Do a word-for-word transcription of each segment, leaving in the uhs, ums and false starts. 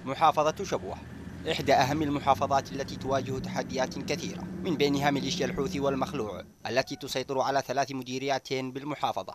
محافظة شبوة إحدى أهم المحافظات التي تواجه تحديات كثيرة، من بينها ميليشيا الحوثي والمخلوع التي تسيطر على ثلاث مديريات بالمحافظة.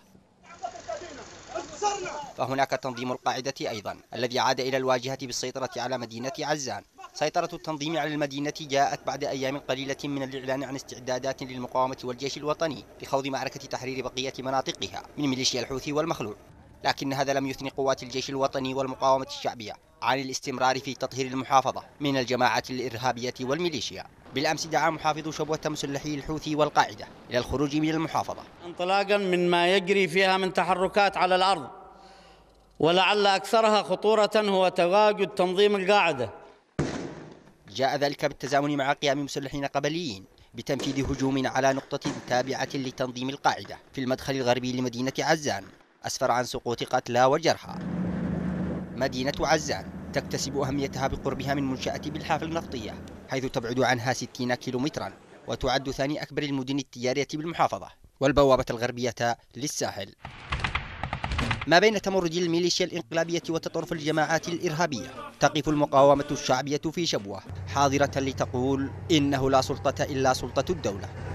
فهناك تنظيم القاعدة أيضا الذي عاد إلى الواجهة بالسيطرة على مدينة عزان. سيطرة التنظيم على المدينة جاءت بعد أيام قليلة من الإعلان عن استعدادات للمقاومة والجيش الوطني لخوض معركة تحرير بقية مناطقها من ميليشيا الحوثي والمخلوع، لكن هذا لم يثني قوات الجيش الوطني والمقاومة الشعبية عن الاستمرار في تطهير المحافظة من الجماعات الإرهابية والميليشيا. بالأمس دعا محافظ شبوة مسلحي الحوثي والقاعدة إلى الخروج من المحافظة انطلاقا من ما يجري فيها من تحركات على الأرض، ولعل أكثرها خطورة هو تواجد تنظيم القاعدة. جاء ذلك بالتزامن مع قيام مسلحين قبليين بتنفيذ هجوم على نقطة تابعة لتنظيم القاعدة في المدخل الغربي لمدينة عزان، أسفر عن سقوط قتلى وجرحى. مدينة عزان تكتسب أهميتها بقربها من منشأة بالحاف النفطية، حيث تبعد عنها ستين كيلومترا، وتعد ثاني أكبر المدن التجارية بالمحافظة والبوابة الغربية للساحل. ما بين تمرد الميليشيا الانقلابية وتطرف الجماعات الإرهابية، تقف المقاومة الشعبية في شبوة حاضرة لتقول إنه لا سلطة إلا سلطة الدولة.